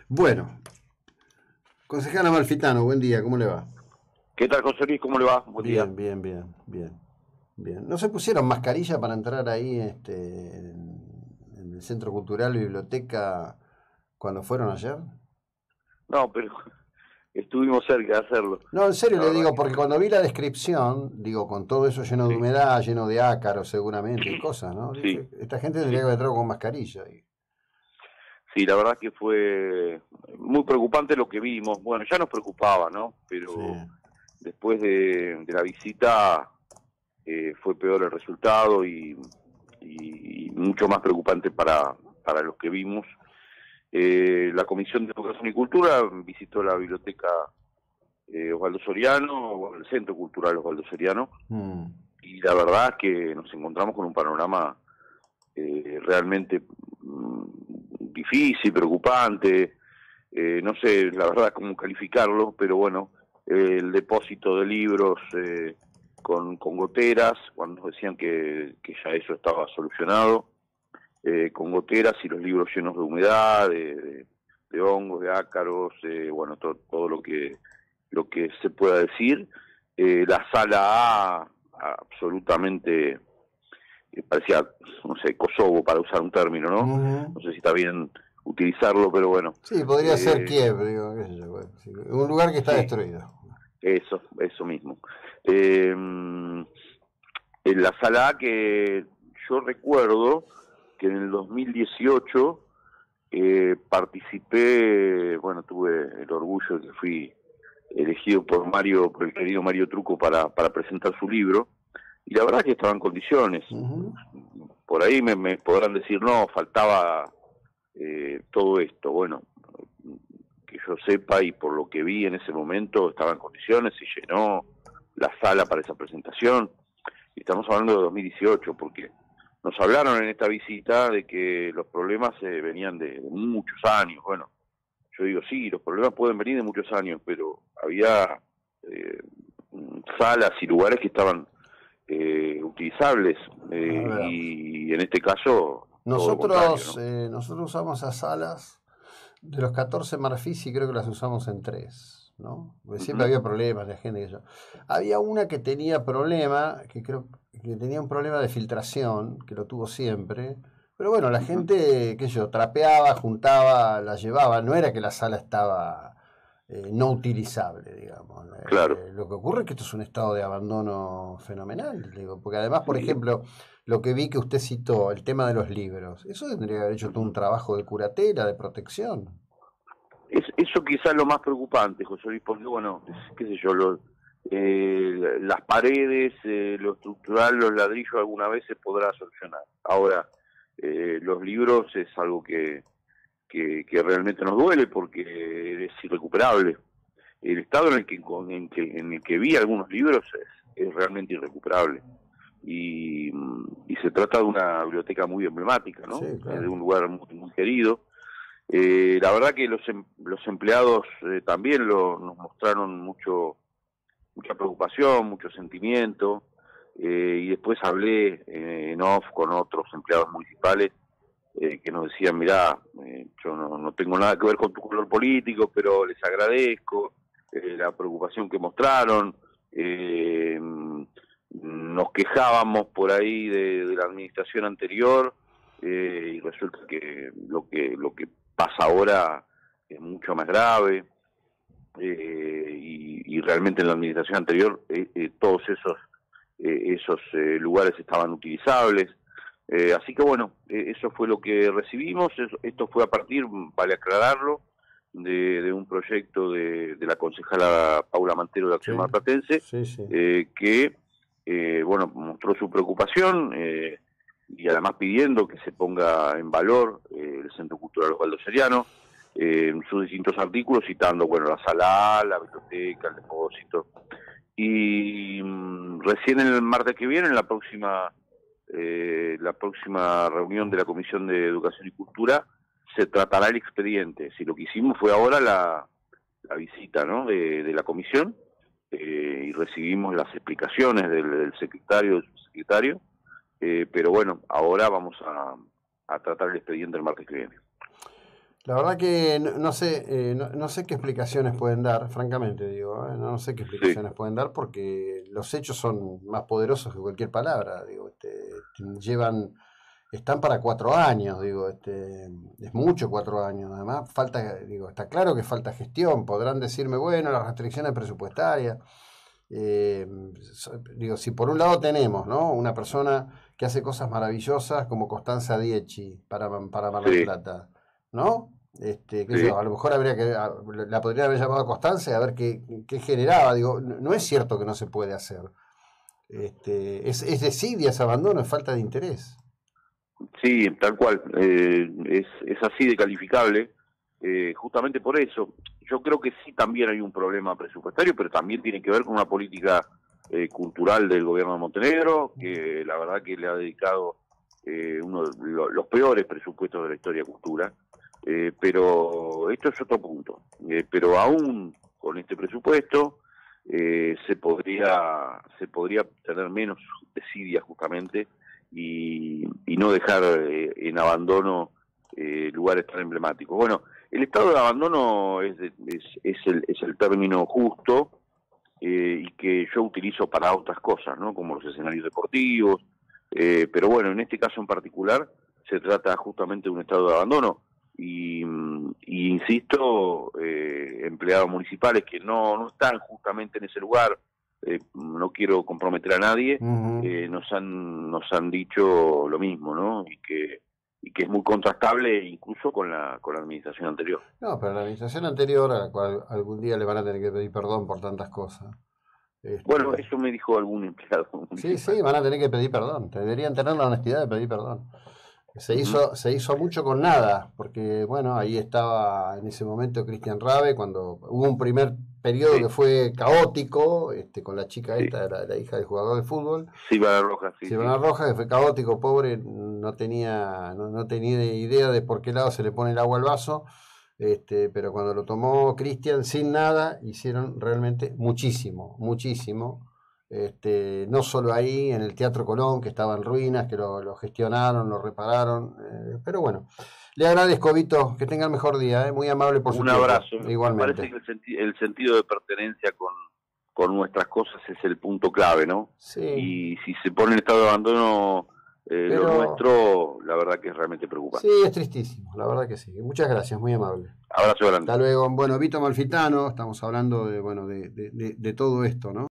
Bueno, concejal Amalfitano, buen día, ¿cómo le va? ¿Qué tal, José Luis? ¿Cómo le va? Buen día. Bien. ¿No se pusieron mascarilla para entrar ahí en el Centro Cultural Biblioteca cuando fueron ayer? No, pero estuvimos cerca de hacerlo. No, en serio La le verdad digo, que porque cuando vi la descripción, digo, con todo eso lleno de sí, humedad, lleno de ácaros seguramente y cosas, ¿no? sí, Dije, esta gente tendría que sí. haber entrado con mascarilla. Sí, la verdad que fue muy preocupante lo que vimos. Bueno, ya nos preocupaba, ¿no? Sí. Pero después de la visita fue peor el resultado y mucho más preocupante para los que vimos. La Comisión de Educación y Cultura visitó la biblioteca Osvaldo Soriano, o el Centro Cultural Osvaldo Soriano, Mm. y la verdad es que nos encontramos con un panorama realmente difícil, preocupante, no sé la verdad cómo calificarlo, pero bueno, el depósito de libros con goteras, cuando nos decían que ya eso estaba solucionado, con goteras y los libros llenos de humedad, de hongos, de ácaros, bueno, todo lo que se pueda decir. La sala A, absolutamente, parecía, no sé, Kosovo, para usar un término, ¿no? Ujú. No sé si está bien utilizarlo, pero bueno. Sí, podría ser Eh, Kiev, digo, qué sé yo, bueno, sí, un lugar que está sí, destruido. eso mismo. En la sala A, que yo recuerdo que en el 2018 participé, bueno, tuve el orgullo de que fui elegido por el querido Mario Trucco para presentar su libro, y la verdad que estaba en condiciones. Ujú. Por ahí me podrán decir, no, faltaba todo esto. Bueno, que yo sepa y por lo que vi en ese momento estaba en condiciones, y llenó la sala para esa presentación. Y estamos hablando de 2018, porque nos hablaron en esta visita de que los problemas venían de muchos años. Bueno, yo digo, sí, los problemas pueden venir de muchos años, pero había eh, salas y lugares que estaban utilizables, A ver. y en este caso todo lo contrario, ¿no? Nosotros usamos esas salas de los 14 Marfis y creo que las usamos en 3, ¿no? Porque siempre Uh-huh, había problemas de gente que yo. Había una que tenía problema, que creo que tenía un problema de filtración, que lo tuvo siempre. Pero bueno, la uh-huh. gente, qué sé yo, trapeaba, juntaba, la llevaba. No era que la sala estaba no utilizable, digamos. Claro, Lo que ocurre es que esto es un estado de abandono fenomenal, digo, porque además, por sí. ejemplo, lo que vi que usted citó, el tema de los libros, eso tendría que haber hecho todo un Uh-huh. trabajo de curatela, de protección. Eso quizás es lo más preocupante, José Luis, porque bueno, qué sé yo, las paredes, lo estructural, los ladrillos alguna vez se podrá solucionar. Ahora, los libros es algo que realmente nos duele porque es irrecuperable. El estado en el que vi algunos libros es realmente irrecuperable. Y se trata de una biblioteca muy emblemática, Sí, ¿no? De claro. un lugar muy querido. La verdad que los empleados también nos mostraron mucha preocupación, mucho sentimiento, y después hablé en off con otros empleados municipales que nos decían, mirá, yo no tengo nada que ver con tu color político, pero les agradezco la preocupación que mostraron. Nos quejábamos por ahí de la administración anterior, y resulta que lo que pasa ahora es mucho más grave, y realmente en la administración anterior todos esos lugares estaban utilizables. Así que bueno, eso fue lo que recibimos. Esto fue a partir, vale aclararlo, de un proyecto de la concejala Paula Mantero de Sí, Acción Marplatense, sí, sí. que bueno, mostró su preocupación, y además pidiendo que se ponga en valor el Centro Cultural Osvaldo Soriano, en sus distintos artículos, citando, bueno, la sala A, la biblioteca, el depósito. Y recién el martes que viene, en la próxima reunión de la Comisión de Educación y Cultura, se tratará el expediente. Si lo que hicimos fue ahora la visita, ¿no?, de la comisión, y recibimos las explicaciones del secretario, del subsecretario, pero bueno, ahora vamos a tratar el expediente el martes que viene. La verdad que no sé, no sé qué explicaciones pueden dar, francamente digo, no sé qué Sí, explicaciones pueden dar porque los hechos son más poderosos que cualquier palabra, digo, llevan, están para 4 años, digo, es mucho 4 años, además falta, digo, está claro que falta gestión, podrán decirme, bueno, las restricciones presupuestarias, eh, digo, si por un lado tenemos, ¿no? Una persona que hace cosas maravillosas como Costanza Diecchi para Mar del sí, Plata, ¿no? Qué sé yo, sí. a lo mejor habría que, la podría haber llamado a Constanza y a ver qué generaba. Digo, no es cierto que no se puede hacer. Es desidia, es abandono, es falta de interés. Sí, tal cual. Es así de calificable. Justamente por eso, yo creo que sí también hay un problema presupuestario, pero también tiene que ver con una política cultural del gobierno de Montenegro, que la verdad que le ha dedicado uno de los peores presupuestos de la historia de cultura. Pero esto es otro punto. Pero aún con este presupuesto se podría tener menos desidia justamente y no dejar en abandono lugares tan emblemáticos. Bueno, el estado de abandono es el término justo y que yo utilizo para otras cosas, ¿no? Como los escenarios deportivos, pero bueno, en este caso en particular se trata justamente de un estado de abandono y insisto, empleados municipales que no están justamente en ese lugar, no quiero comprometer a nadie, Ujú. nos han dicho lo mismo, ¿no? Y que es muy contrastable incluso con la administración anterior. No, pero la administración anterior, a la cual algún día le van a tener que pedir perdón por tantas cosas. Bueno, Este, eso me dijo algún empleado sí, municipal. sí, van a tener que pedir perdón. Deberían tener la honestidad de pedir perdón. Ujú. Se hizo mucho con nada, porque bueno, ahí estaba en ese momento Cristian Rabe, cuando hubo un primer periodo que Sí, fue caótico, con la chica sí. esta, la hija del jugador de fútbol, Sí, va roja, sí, sí. Silvana Roja, que fue caótico, pobre, no tenía idea de por qué lado se le pone el agua al vaso, pero cuando lo tomó Cristian sin nada, hicieron realmente muchísimo, muchísimo. No solo ahí, en el Teatro Colón, que estaba en ruinas, que lo gestionaron, lo repararon, pero bueno, le agradezco, Vito, que tenga el mejor día, muy amable por su Un tiempo, abrazo. Me parece igualmente. que el sentido de pertenencia con nuestras cosas es el punto clave, ¿no? Sí, Y si se pone en estado de abandono lo pero nuestro, la verdad que es realmente sí, preocupante. es tristísimo, la verdad que sí. Muchas gracias, muy amable. Abrazo Hasta grande. luego. Bueno, Vito Malfitano, estamos hablando de, bueno, de todo esto, ¿no?